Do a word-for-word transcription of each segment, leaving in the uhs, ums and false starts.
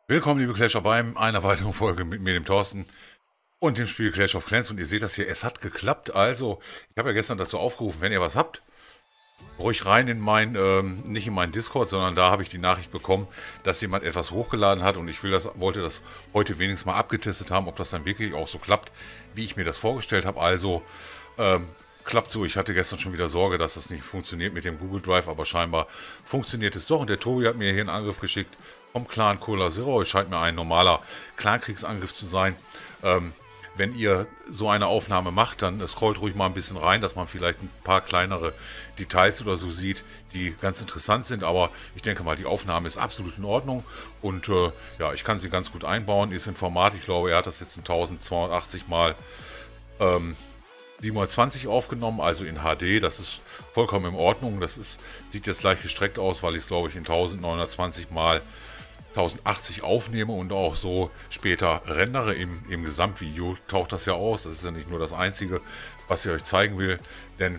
Willkommen, liebe Clasher, beim einer weiteren Folge mit mir, dem Thorsten, und dem Spiel Clash of Clans. Und ihr seht das hier, es hat geklappt. Also, ich habe ja gestern dazu aufgerufen, wenn ihr was habt, ruhig rein in mein, ähm, nicht in meinen Discord, sondern da habe ich die Nachricht bekommen, dass jemand etwas hochgeladen hat. Und ich will das, wollte das heute wenigstens mal abgetestet haben, ob das dann wirklich auch so klappt, wie ich mir das vorgestellt habe. Also, ähm, klappt so. Ich hatte gestern schon wieder Sorge, dass das nicht funktioniert mit dem Google Drive, aber scheinbar funktioniert es doch. Und der Tobi hat mir hier einen Angriff geschickt vom Clan Cola Zero. Es scheint mir ein normaler Clankriegsangriff zu sein. Ähm, wenn ihr so eine Aufnahme macht, dann scrollt ruhig mal ein bisschen rein, dass man vielleicht ein paar kleinere Details oder so sieht, die ganz interessant sind. Aber ich denke mal, die Aufnahme ist absolut in Ordnung. Und äh, ja, ich kann sie ganz gut einbauen. Ist im Format, ich glaube, er hat das jetzt in tausendzweihundertachtzig mal ähm, siebenhundertzwanzig aufgenommen, also in H D. Das ist vollkommen in Ordnung. Das ist, sieht jetzt leicht gestreckt aus, weil ich es, glaube ich, in neunzehnhundertzwanzig mal tausendachtzig aufnehme und auch so später rendere. Im, im Gesamtvideo taucht das ja aus. Das ist ja nicht nur das Einzige, was ich euch zeigen will, denn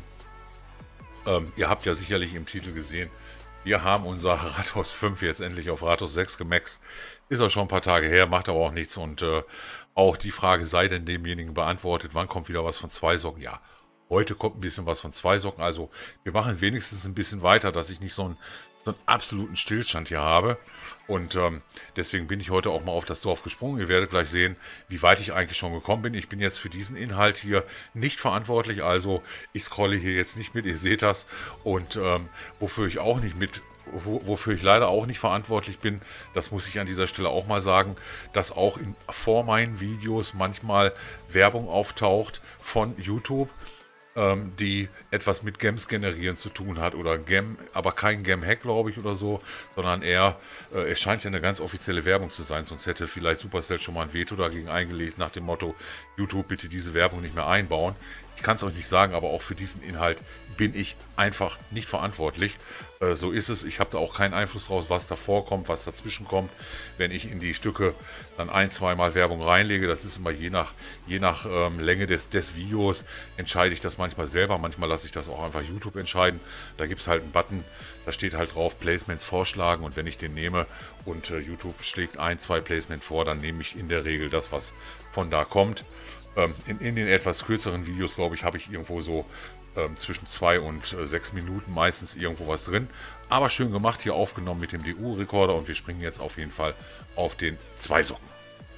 ähm, ihr habt ja sicherlich im Titel gesehen, wir haben unser Rathaus fünf jetzt endlich auf Rathaus sechs gemaxt. Ist auch schon ein paar Tage her, macht aber auch nichts. Und äh, auch die Frage sei denn demjenigen beantwortet, wann kommt wieder was von zwei Socken? Ja, heute kommt ein bisschen was von zwei Socken. Also wir machen wenigstens ein bisschen weiter, dass ich nicht so einen, so einen absoluten Stillstand hier habe. Und ähm, deswegen bin ich heute auch mal auf das Dorf gesprungen. Ihr werdet gleich sehen, wie weit ich eigentlich schon gekommen bin. Ich bin jetzt für diesen Inhalt hier nicht verantwortlich. Also ich scrolle hier jetzt nicht mit, ihr seht das. Und ähm, wofür ich auch nicht mit Wo, wofür ich leider auch nicht verantwortlich bin, das muss ich an dieser Stelle auch mal sagen, dass auch in, vor meinen Videos manchmal Werbung auftaucht von YouTube, ähm, die etwas mit Gems generieren zu tun hat oder Gem, aber kein Gem-Hack, glaube ich, oder so, sondern eher, äh, es scheint ja eine ganz offizielle Werbung zu sein, sonst hätte vielleicht Supercell schon mal ein Veto dagegen eingelegt nach dem Motto, YouTube bitte diese Werbung nicht mehr einbauen. Ich kann es euch nicht sagen, aber auch für diesen Inhalt bin ich einfach nicht verantwortlich. Äh, so ist es. Ich habe da auch keinen Einfluss draus, was davor kommt, was dazwischen kommt. Wenn ich in die Stücke dann ein, zweimal Werbung reinlege, das ist immer je nach, je nach ähm, Länge des, des Videos, entscheide ich das manchmal selber. Manchmal lasse ich das auch einfach YouTube entscheiden. Da gibt es halt einen Button, da steht halt drauf, Placements vorschlagen. Und wenn ich den nehme und äh, YouTube schlägt ein, zwei Placements vor, dann nehme ich in der Regel das, was von da kommt. Ähm, in, in den etwas kürzeren Videos, glaube ich, habe ich irgendwo so ähm, zwischen zwei und äh, sechs Minuten meistens irgendwo was drin. Aber schön gemacht, hier aufgenommen mit dem D U-Rekorder und wir springen jetzt auf jeden Fall auf den zwei Socken.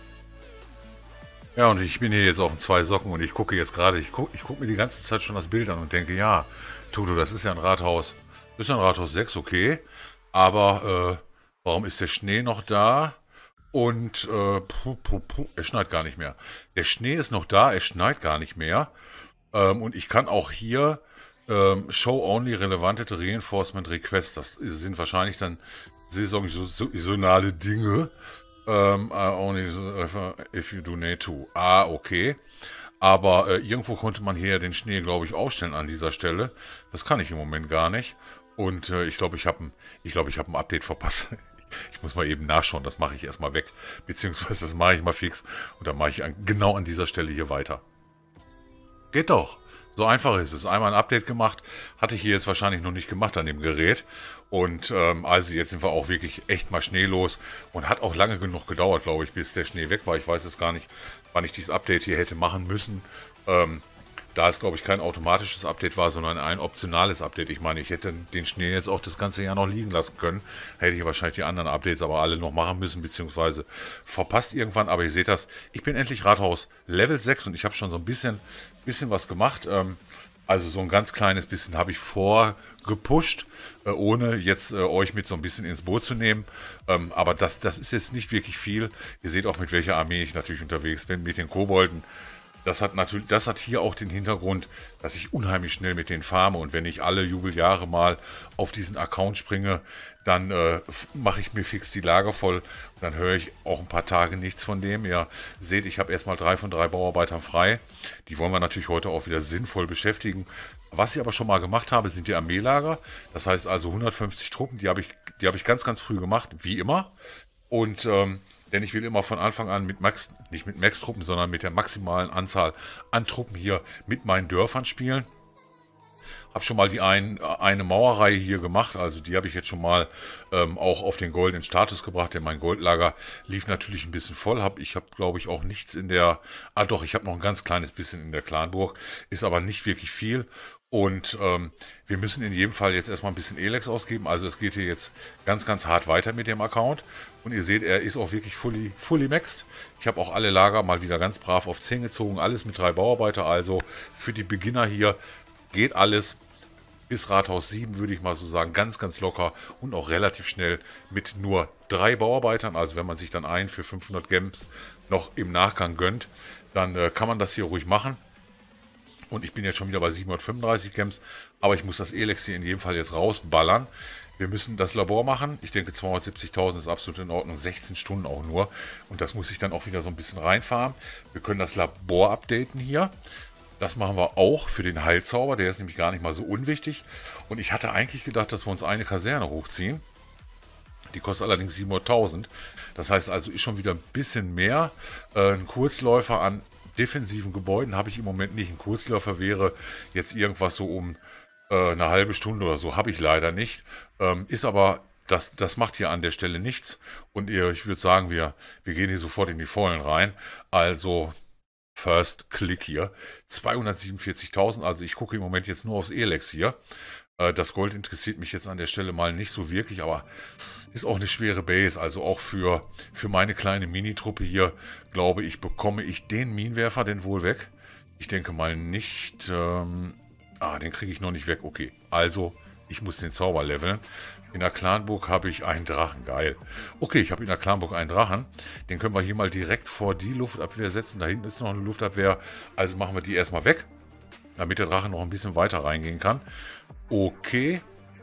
Ja, und ich bin hier jetzt auf den zwei Socken und ich gucke jetzt gerade, ich gucke ich guck mir die ganze Zeit schon das Bild an und denke, ja, Toto, das ist ja ein Rathaus. Ist ja ein Rathaus sechs, okay. Aber äh, warum ist der Schnee noch da? Und äh, puh, puh, puh, es schneit gar nicht mehr. Der Schnee ist noch da, es schneit gar nicht mehr. Ähm, und ich kann auch hier ähm, Show-only relevante Reinforcement Requests, das sind wahrscheinlich dann saisonale Dinge. Ähm, uh, only if you donate to. Ah, okay. Aber äh, irgendwo konnte man hier den Schnee, glaube ich, ausstellen an dieser Stelle. Das kann ich im Moment gar nicht. Und äh, ich glaube, ich habe ein, ich glaube, ich habe ein Update verpasst. Ich muss mal eben nachschauen, das mache ich erstmal weg. Beziehungsweise das mache ich mal fix. Und dann mache ich an, genau an dieser Stelle hier weiter. Geht doch. So einfach ist es. Einmal ein Update gemacht. Hatte ich hier jetzt wahrscheinlich noch nicht gemacht an dem Gerät. Und ähm, also jetzt sind wir auch wirklich echt mal schneelos. Und hat auch lange genug gedauert, glaube ich, bis der Schnee weg war. Ich weiß jetzt gar nicht, wann ich dieses Update hier hätte machen müssen. Ähm, da es, glaube ich, kein automatisches Update war, sondern ein optionales Update. Ich meine, ich hätte den Schnee jetzt auch das ganze Jahr noch liegen lassen können. Hätte ich wahrscheinlich die anderen Updates aber alle noch machen müssen, beziehungsweise verpasst irgendwann. Aber ihr seht das, ich bin endlich Rathaus Level sechs und ich habe schon so ein bisschen, bisschen was gemacht. Ähm, also so ein ganz kleines bisschen habe ich vorgepusht, äh, ohne jetzt äh, euch mit so ein bisschen ins Boot zu nehmen. Ähm, aber das, das ist jetzt nicht wirklich viel. Ihr seht auch, mit welcher Armee ich natürlich unterwegs bin, mit den Kobolden. Das hat natürlich, das hat hier auch den Hintergrund, dass ich unheimlich schnell mit denen farme und wenn ich alle Jubeljahre mal auf diesen Account springe, dann äh, mache ich mir fix die Lager voll und dann höre ich auch ein paar Tage nichts von dem. Ihr seht, ich habe erstmal drei von drei Bauarbeitern frei. Die wollen wir natürlich heute auch wieder sinnvoll beschäftigen. Was ich aber schon mal gemacht habe, sind die Armeelager. Das heißt also hundertfünfzig Truppen, die habe ich, die habe ich ganz, ganz früh gemacht, wie immer. Und ähm, denn ich will immer von Anfang an mit Max, nicht mit Max-Truppen, sondern mit der maximalen Anzahl an Truppen hier mit meinen Dörfern spielen. Habe schon mal die ein, eine Mauerreihe hier gemacht, also die habe ich jetzt schon mal ähm, auch auf den goldenen Status gebracht, denn mein Goldlager lief natürlich ein bisschen voll. Hab, ich habe, glaube ich, auch nichts in der, ah doch, ich habe noch ein ganz kleines bisschen in der Clanburg, ist aber nicht wirklich viel. Und ähm, wir müssen in jedem Fall jetzt erstmal ein bisschen Elex ausgeben. Also es geht hier jetzt ganz, ganz hart weiter mit dem Account. Und ihr seht, er ist auch wirklich fully, fully maxed. Ich habe auch alle Lager mal wieder ganz brav auf zehn gezogen. Alles mit drei Bauarbeiter. Also für die Beginner hier geht alles bis Rathaus sieben, würde ich mal so sagen. Ganz, ganz locker und auch relativ schnell mit nur drei Bauarbeitern. Also wenn man sich dann einen für fünfhundert Gems noch im Nachgang gönnt, dann äh, kann man das hier ruhig machen. Und ich bin jetzt schon wieder bei siebenhundertfünfunddreißig Gems, aber ich muss das Elex hier in jedem Fall jetzt rausballern. Wir müssen das Labor machen. Ich denke, zweihundertsiebzigtausend ist absolut in Ordnung, sechzehn Stunden auch nur. Und das muss ich dann auch wieder so ein bisschen reinfahren. Wir können das Labor updaten hier. Das machen wir auch für den Heilzauber, der ist nämlich gar nicht mal so unwichtig. Und ich hatte eigentlich gedacht, dass wir uns eine Kaserne hochziehen. Die kostet allerdings siebenhunderttausend. Das heißt also, ist schon wieder ein bisschen mehr. Äh, ein Kurzläufer an defensiven Gebäuden habe ich im Moment nicht. Ein Kurzläufer wäre jetzt irgendwas so um äh, eine halbe Stunde oder so, habe ich leider nicht. Ähm, ist aber, das, das macht hier an der Stelle nichts. Und ihr, ich würde sagen, wir, wir gehen hier sofort in die Vollen rein. Also First Click hier. zweihundertsiebenundvierzigtausend, also ich gucke im Moment jetzt nur aufs Elex hier. Äh, das Gold interessiert mich jetzt an der Stelle mal nicht so wirklich, aber ist auch eine schwere Base, also auch für, für meine kleine Mini-Truppe hier, glaube ich, bekomme ich den Minenwerfer denn wohl weg. Ich denke mal nicht, ähm, ah, den kriege ich noch nicht weg, okay. Also, ich muss den Zauber leveln. In der Clanburg habe ich einen Drachen, geil. Okay, ich habe in der Clanburg einen Drachen. Den können wir hier mal direkt vor die Luftabwehr setzen. Da hinten ist noch eine Luftabwehr, also machen wir die erstmal weg, damit der Drache noch ein bisschen weiter reingehen kann. Okay.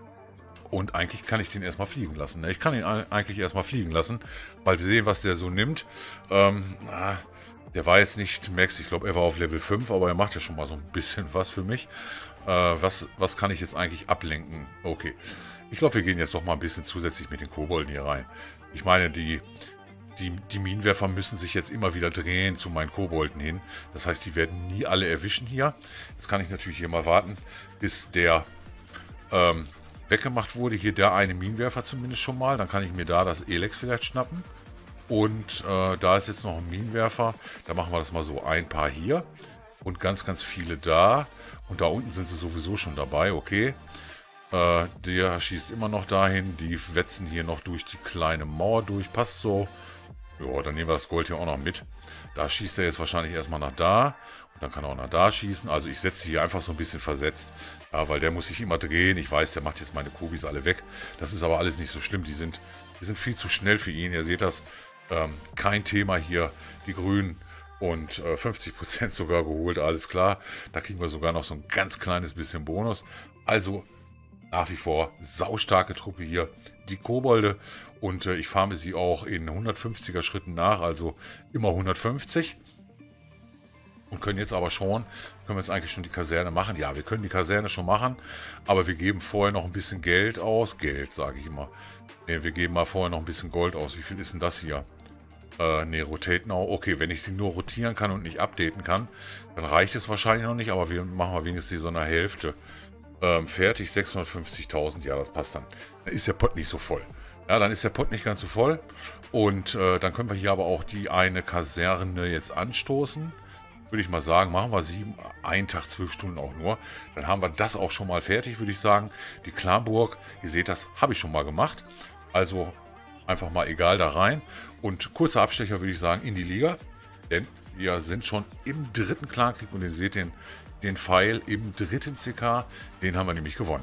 Und eigentlich kann ich den erstmal fliegen lassen. Ich kann ihn eigentlich erstmal fliegen lassen, weil wir sehen, was der so nimmt. Ähm, na, der war jetzt nicht Max, ich glaube, er war auf Level fünf, aber er macht ja schon mal so ein bisschen was für mich. Äh, was, was kann ich jetzt eigentlich ablenken? Okay, ich glaube, wir gehen jetzt doch mal ein bisschen zusätzlich mit den Kobolden hier rein. Ich meine, die, die, die Minenwerfer müssen sich jetzt immer wieder drehen zu meinen Kobolden hin. Das heißt, die werden nie alle erwischen hier. Jetzt kann ich natürlich hier mal warten, bis der ähm, weggemacht wurde. Hier der eine Minenwerfer zumindest schon mal. Dann kann ich mir da das Elex vielleicht schnappen. Und äh, da ist jetzt noch ein Minenwerfer. Da machen wir das mal so. Ein paar hier. Und ganz, ganz viele da. Und da unten sind sie sowieso schon dabei. Okay. Äh, der schießt immer noch dahin. Die wetzen hier noch durch die kleine Mauer durch. Passt so. Ja, dann nehmen wir das Gold hier auch noch mit. Da schießt er jetzt wahrscheinlich erstmal nach da. Und dann kann er auch nach da schießen. Also ich setze hier einfach so ein bisschen versetzt. Ja, weil der muss sich immer drehen. Ich weiß, der macht jetzt meine Kubis alle weg. Das ist aber alles nicht so schlimm. Die sind, die sind viel zu schnell für ihn. Ihr seht das. Ähm, kein Thema hier. Die Grünen. Und äh, fünfzig Prozent sogar geholt. Alles klar. Da kriegen wir sogar noch so ein ganz kleines bisschen Bonus. Also nach wie vor saustarke Truppe hier. Die Kobolde. Und äh, ich farme sie auch in hundertfünfziger Schritten nach. Also immer hundertfünfzig. Und können jetzt aber schon, können wir jetzt eigentlich schon die Kaserne machen? Ja, wir können die Kaserne schon machen, aber wir geben vorher noch ein bisschen Geld aus. Geld, sage ich immer. Ne, wir geben mal vorher noch ein bisschen Gold aus. Wie viel ist denn das hier? Äh, ne, Rotate Now. Okay, wenn ich sie nur rotieren kann und nicht updaten kann, dann reicht es wahrscheinlich noch nicht, aber wir machen mal wenigstens so eine Hälfte. Ähm, fertig, sechshundertfünfzigtausend, ja, das passt dann. Dann ist der Pot nicht so voll. Ja, dann ist der Pot nicht ganz so voll. Und äh, dann können wir hier aber auch die eine Kaserne jetzt anstoßen. Würde ich mal sagen, machen wir sieben, einen Tag, zwölf Stunden auch nur. Dann haben wir das auch schon mal fertig, würde ich sagen. Die Clanburg, ihr seht das, habe ich schon mal gemacht. Also einfach mal egal da rein. Und kurzer Abstecher würde ich sagen in die Liga. Denn wir sind schon im dritten Clankrieg und ihr seht den, den Pfeil im dritten C K. Den haben wir nämlich gewonnen.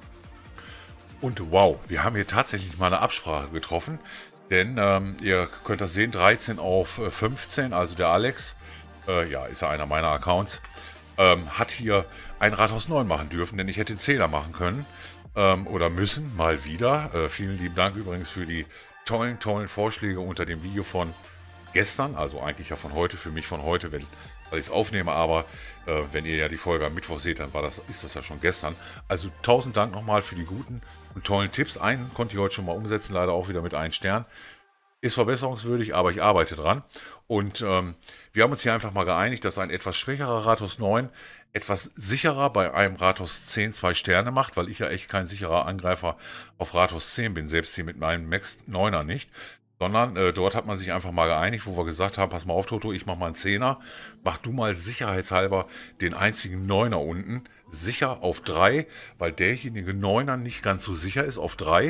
Und wow, wir haben hier tatsächlich mal eine Absprache getroffen. Denn ähm, ihr könnt das sehen, dreizehn auf fünfzehn, also der Alex. Äh, ja, ist ja einer meiner Accounts, ähm, hat hier ein Rathaus neun machen dürfen, denn ich hätte den Zehner machen können ähm, oder müssen, mal wieder. Äh, vielen lieben Dank übrigens für die tollen, tollen Vorschläge unter dem Video von gestern, also eigentlich ja von heute, für mich von heute, wenn, weil ich es aufnehme, aber äh, wenn ihr ja die Folge am Mittwoch seht, dann war das, ist das ja schon gestern. Also tausend Dank nochmal für die guten und tollen Tipps. Einen konnte ich heute schon mal umsetzen, leider auch wieder mit einem Stern. ist verbesserungswürdig, aber ich arbeite dran. Und ähm, wir haben uns hier einfach mal geeinigt, dass ein etwas schwächerer Rathaus neun etwas sicherer bei einem Rathaus zehn zwei Sterne macht, weil ich ja echt kein sicherer Angreifer auf Rathaus zehn bin, selbst hier mit meinem Max neuner nicht. Sondern äh, dort hat man sich einfach mal geeinigt, wo wir gesagt haben, pass mal auf Toto, ich mach mal einen Zehner, mach du mal sicherheitshalber den einzigen Neuner unten, sicher auf drei, weil derjenige Neuner nicht ganz so sicher ist auf drei.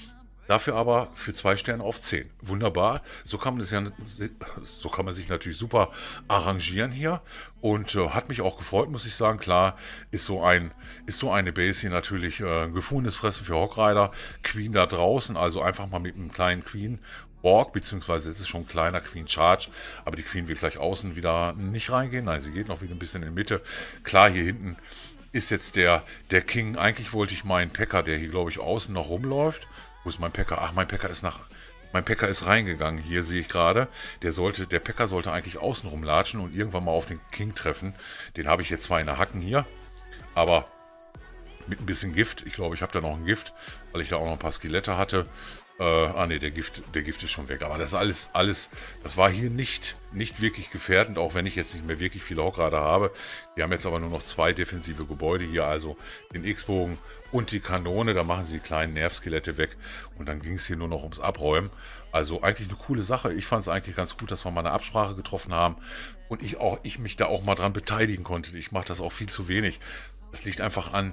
Dafür aber für zwei Sterne auf zehn. Wunderbar. So kann man das ja, so kann man sich natürlich super arrangieren hier. Und äh, hat mich auch gefreut, muss ich sagen. Klar, ist so ein, ist so eine Base hier natürlich äh, ein gefundenes Fressen für Hawkrider. Queen da draußen, also einfach mal mit einem kleinen Queen Walk, beziehungsweise jetzt ist schon ein kleiner Queen Charge, aber die Queen wird gleich außen wieder nicht reingehen. Nein, sie geht noch wieder ein bisschen in die Mitte. Klar, hier hinten ist jetzt der, der King. Eigentlich wollte ich meinen Packer, der hier, glaube ich, außen noch rumläuft. Wo ist mein Packer? Ach, mein Packer ist nach. Mein Packer ist reingegangen. Hier sehe ich gerade. Der sollte, der Packer sollte eigentlich außen rumlatschen und irgendwann mal auf den King treffen. Den habe ich jetzt zwar in der Hacken hier, aber mit ein bisschen Gift. Ich glaube, ich habe da noch ein Gift, weil ich da auch noch ein paar Skelette hatte. Äh, ah ne, der Gift, der Gift ist schon weg. Aber das alles, alles, das war hier nicht, nicht wirklich gefährdend, auch wenn ich jetzt nicht mehr wirklich viele Hawkrider habe. Wir haben jetzt aber nur noch zwei defensive Gebäude hier, also den X-Bogen und die Kanone. Da machen sie die kleinen Nervskelette weg und dann ging es hier nur noch ums Abräumen. Also eigentlich eine coole Sache. Ich fand es eigentlich ganz gut, dass wir mal eine Absprache getroffen haben und ich, auch, ich mich da auch mal dran beteiligen konnte. Ich mache das auch viel zu wenig. Das liegt einfach an,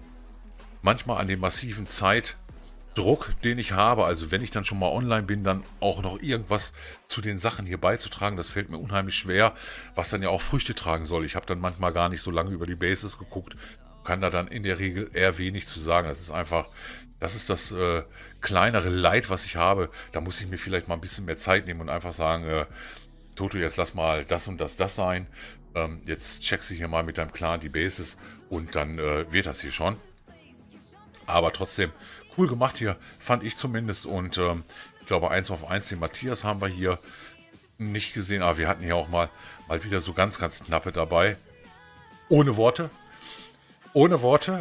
manchmal an dem massiven Zeit. Druck, den ich habe, also wenn ich dann schon mal online bin, dann auch noch irgendwas zu den Sachen hier beizutragen, das fällt mir unheimlich schwer, was dann ja auch Früchte tragen soll. Ich habe dann manchmal gar nicht so lange über die Bases geguckt, kann da dann in der Regel eher wenig zu sagen. Das ist einfach, das ist das äh, kleinere Leid, was ich habe. Da muss ich mir vielleicht mal ein bisschen mehr Zeit nehmen und einfach sagen, äh, Toto, jetzt lass mal das und das, das sein. Ähm, jetzt checkst du hier mal mit deinem Clan die Bases und dann äh, wird das hier schon. Aber trotzdem, cool gemacht hier, fand ich zumindest. Und ähm, ich glaube, eins auf eins, den Matthias haben wir hier nicht gesehen. Aber wir hatten hier auch mal, mal wieder so ganz, ganz knappe dabei. Ohne Worte. Ohne Worte.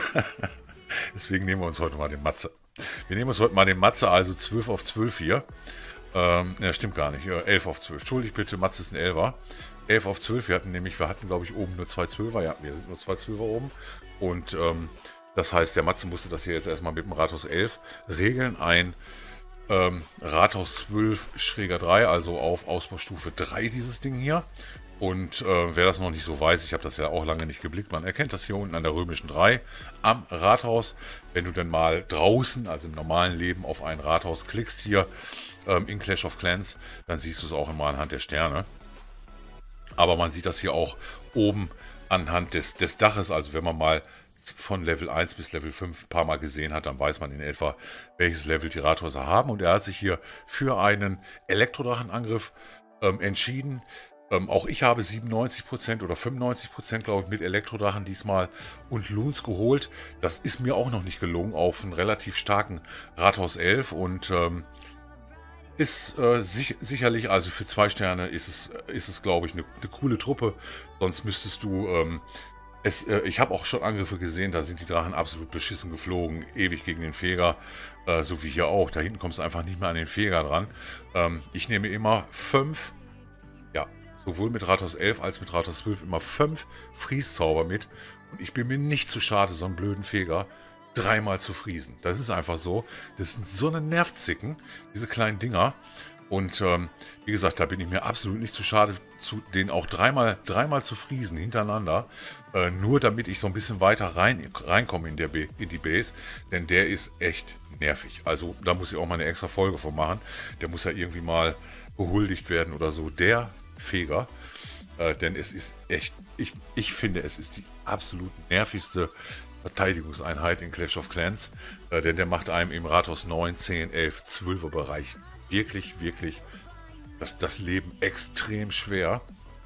Deswegen nehmen wir uns heute mal den Matze. Wir nehmen uns heute mal den Matze, also zwölf auf zwölf hier. Ähm, ja, stimmt gar nicht. elf auf zwölf. Entschuldigt bitte, Matze ist ein Elfer. elf auf zwölf. Wir hatten nämlich, wir hatten glaube ich oben nur zwei Zwölfer. Ja, wir sind nur zwei Zwölfer oben. Und ähm, das heißt, der Matze musste das hier jetzt erstmal mit dem Rathaus elf regeln. Ein ähm, Rathaus zwölf Schräger drei, also auf Ausbaustufe drei dieses Ding hier. Und äh, wer das noch nicht so weiß, ich habe das ja auch lange nicht geblickt, man erkennt das hier unten an der römischen drei am Rathaus. Wenn du dann mal draußen, also im normalen Leben, auf ein Rathaus klickst hier ähm, in Clash of Clans, dann siehst du es auch immer anhand der Sterne. Aber man sieht das hier auch oben anhand des, des Daches, also wenn man mal von Level eins bis Level fünf ein paar Mal gesehen hat, dann weiß man in etwa, welches Level die Rathäuser haben. Und er hat sich hier für einen Elektrodrachenangriff ähm, entschieden. Ähm, auch ich habe siebenundneunzig Prozent oder fünfundneunzig Prozent, glaube ich, mit Elektrodrachen diesmal und Loons geholt. Das ist mir auch noch nicht gelungen auf einen relativ starken Rathaus elf und ähm, ist äh, sich, sicherlich, also für zwei Sterne ist es, ist es glaube ich, eine, eine coole Truppe. Sonst müsstest du... Ähm, Es, äh, ich habe auch schon Angriffe gesehen, da sind die Drachen absolut beschissen geflogen, ewig gegen den Feger, äh, so wie hier auch. Da hinten kommst du einfach nicht mehr an den Feger dran. Ähm, ich nehme immer fünf, ja, sowohl mit Rathaus elf als mit Rathaus zwölf immer fünf Frieszauber mit. Und ich bin mir nicht zu schade, so einen blöden Feger dreimal zu friesen. Das ist einfach so. Das sind so eine Nervzicken, diese kleinen Dinger. Und ähm, wie gesagt, da bin ich mir absolut nicht zu schade, zu, den auch dreimal, dreimal zu friesen hintereinander. Äh, nur damit ich so ein bisschen weiter rein, reinkomme in, der B, in die Base. Denn der ist echt nervig. Also da muss ich auch mal eine extra Folge von machen. Der muss ja irgendwie mal behuldigt werden oder so. Der Feger. Äh, denn es ist echt, ich, ich finde, es ist die absolut nervigste Verteidigungseinheit in Clash of Clans. Äh, denn der macht einem im Rathaus neun, zehn, elf, zwölfer Bereich wirklich, wirklich das, das Leben extrem schwer.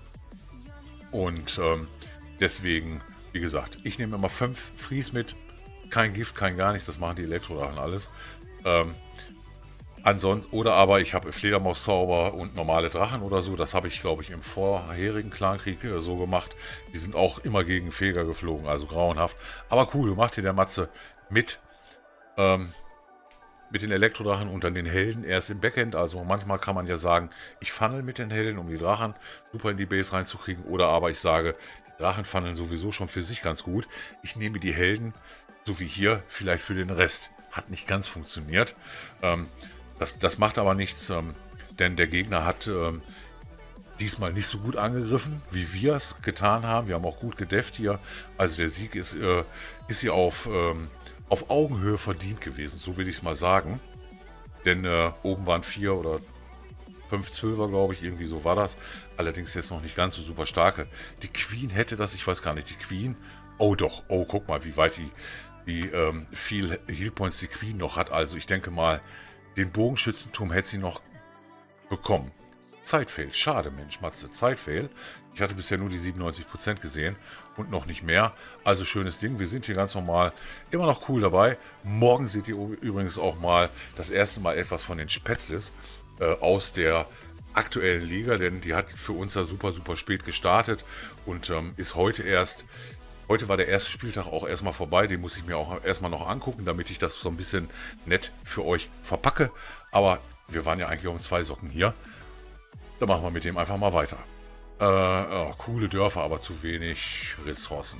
Und ähm, deswegen, wie gesagt, ich nehme immer fünf Fries mit. Kein Gift, kein gar nichts, das machen die Elektrodrachen alles. Ähm, ansonsten, oder aber ich habe Fledermauszauber und normale Drachen oder so. Das habe ich, glaube ich, im vorherigen Clankrieg äh, so gemacht. Die sind auch immer gegen Feger geflogen, also grauenhaft. Aber cool, macht hier der Matze mit. Ähm, mit den Elektrodrachen und dann den Helden erst im Backend. Also manchmal kann man ja sagen, ich funnel mit den Helden, um die Drachen super in die Base reinzukriegen. Oder aber ich sage, die Drachen funneln sowieso schon für sich ganz gut. Ich nehme die Helden, so wie hier, vielleicht für den Rest. Hat nicht ganz funktioniert. Ähm, das, das macht aber nichts, ähm, denn der Gegner hat ähm, diesmal nicht so gut angegriffen, wie wir es getan haben. Wir haben auch gut gedefft hier. Also der Sieg ist, äh, ist hier auf... Ähm, auf Augenhöhe verdient gewesen, so will ich es mal sagen. Denn äh, oben waren vier oder fünf Zwölfer, glaube ich, irgendwie so war das. Allerdings jetzt noch nicht ganz so super starke. Die Queen hätte das, ich weiß gar nicht, die Queen, oh doch, oh guck mal, wie weit die, wie ähm, viel Healpoints die Queen noch hat. Also ich denke mal, den Bogenschützenturm hätte sie noch bekommen. Zeitfail, schade Mensch, Matze, Zeitfail. Ich hatte bisher nur die siebenundneunzig Prozent gesehen und noch nicht mehr. Also schönes Ding, wir sind hier ganz normal immer noch cool dabei. Morgen seht ihr übrigens auch mal das erste Mal etwas von den Spätzles äh, aus der aktuellen Liga, denn die hat für uns ja super, super spät gestartet und ähm, ist heute erst, heute war der erste Spieltag auch erstmal vorbei, den muss ich mir auch erstmal noch angucken, damit ich das so ein bisschen nett für euch verpacke. Aber wir waren ja eigentlich auch mit zwei Socken hier. Dann machen wir mit dem einfach mal weiter. Äh, oh, coole Dörfer, aber zu wenig Ressourcen.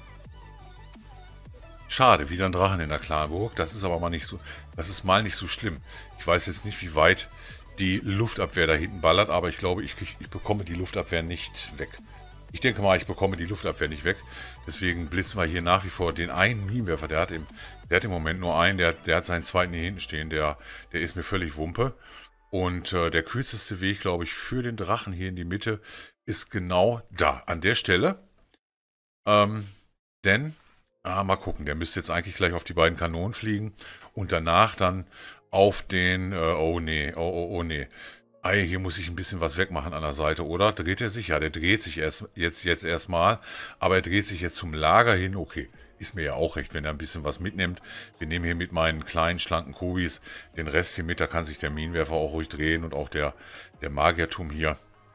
Schade, wieder ein Drachen in der Klarburg. Das ist aber mal nicht so, das ist mal nicht so schlimm. Ich weiß jetzt nicht, wie weit die Luftabwehr da hinten ballert, aber ich glaube, ich, krieg, ich bekomme die Luftabwehr nicht weg. Ich denke mal, ich bekomme die Luftabwehr nicht weg. Deswegen blitzen wir hier nach wie vor den einen Minenwerfer. Der hat im, der hat im Moment nur einen, der, der hat seinen zweiten hier hinten stehen. Der, der ist mir völlig Wumpe. Und äh, der kürzeste Weg, glaube ich, für den Drachen hier in die Mitte ist genau da, an der Stelle. Ähm, denn, ah, mal gucken, der müsste jetzt eigentlich gleich auf die beiden Kanonen fliegen und danach dann auf den, äh, oh nee, oh, oh, oh nee. Ei, hier muss ich ein bisschen was wegmachen an der Seite, oder? Dreht er sich? Ja, der dreht sich erst jetzt, jetzt erstmal, aber er dreht sich jetzt zum Lager hin, okay. Ist mir ja auch recht, wenn er ein bisschen was mitnimmt. Wir nehmen hier mit meinen kleinen, schlanken Kubis den Rest hier mit. Da kann sich der Minenwerfer auch ruhig drehen und auch der, der Magierturm hier.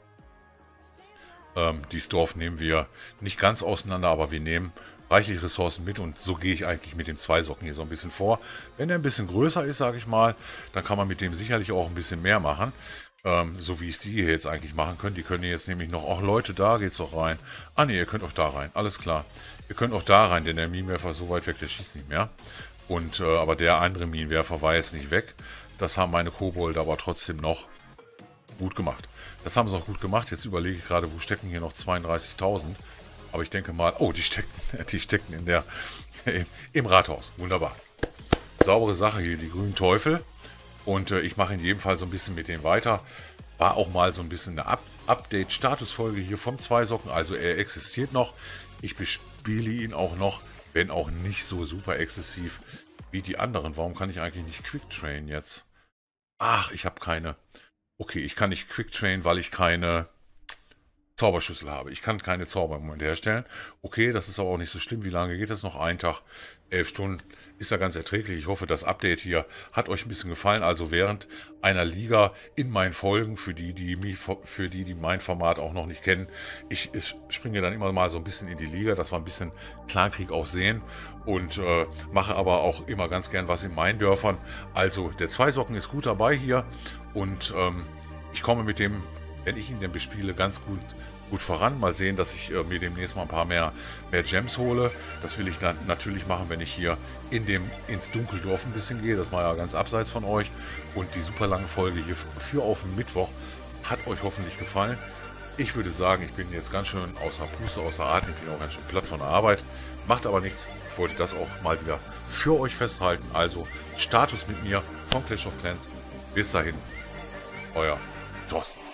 Ähm, dieses Dorf nehmen wir nicht ganz auseinander, aber wir nehmen reichlich Ressourcen mit. Und so gehe ich eigentlich mit dem Zweisocken hier so ein bisschen vor. Wenn er ein bisschen größer ist, sage ich mal, dann kann man mit dem sicherlich auch ein bisschen mehr machen. Ähm, so wie es die hier jetzt eigentlich machen können. Die können jetzt nämlich noch, auch Leute, da geht's doch rein. Ah ne, ihr könnt auch da rein, alles klar. Ihr könnt auch da rein, denn der Minenwerfer ist so weit weg, der schießt nicht mehr. Und, äh, aber der andere Minenwerfer war jetzt nicht weg. Das haben meine Kobolde aber trotzdem noch gut gemacht. Das haben sie auch gut gemacht. Jetzt überlege ich gerade, wo stecken hier noch zweiunddreißigtausend. Aber ich denke mal, oh, die stecken, die stecken in der, im, im Rathaus. Wunderbar. Saubere Sache hier, die grünen Teufel. Und äh, ich mache in jedem Fall so ein bisschen mit dem weiter. War auch mal so ein bisschen eine Up Update-Statusfolge hier vom Zweisocken. Also er existiert noch. Ich bespiele ihn auch noch, wenn auch nicht so super exzessiv wie die anderen. Warum kann ich eigentlich nicht Quick Train jetzt? Ach, ich habe keine. Okay, ich kann nicht Quick Train, weil ich keine Zauberschüssel habe. Ich kann keine Zauber im Moment herstellen. Okay, das ist aber auch nicht so schlimm. Wie lange geht das noch? Ein Tag, elf Stunden. Ist ja ganz erträglich. Ich hoffe, das Update hier hat euch ein bisschen gefallen. Also während einer Liga in meinen Folgen, für die, die, mich, für die, die mein Format auch noch nicht kennen, ich, ich springe dann immer mal so ein bisschen in die Liga, dass wir ein bisschen Clankrieg auch sehen und äh, mache aber auch immer ganz gern was in meinen Dörfern. Also der Zweisocken ist gut dabei hier und ähm, ich komme mit dem, wenn ich ihn denn bespiele, ganz gut gut voran. Mal sehen, dass ich äh, mir demnächst mal ein paar mehr, mehr Gems hole. Das will ich dann natürlich machen, wenn ich hier in dem, ins Dunkeldorf ein bisschen gehe. Das war ja ganz abseits von euch. Und die super lange Folge hier für auf den Mittwoch hat euch hoffentlich gefallen. Ich würde sagen, ich bin jetzt ganz schön außer Puste, außer Atem. Ich bin auch ganz schön platt von der Arbeit. Macht aber nichts. Ich wollte das auch mal wieder für euch festhalten. Also Status mit mir von Clash of Clans. Bis dahin, euer Thorsten.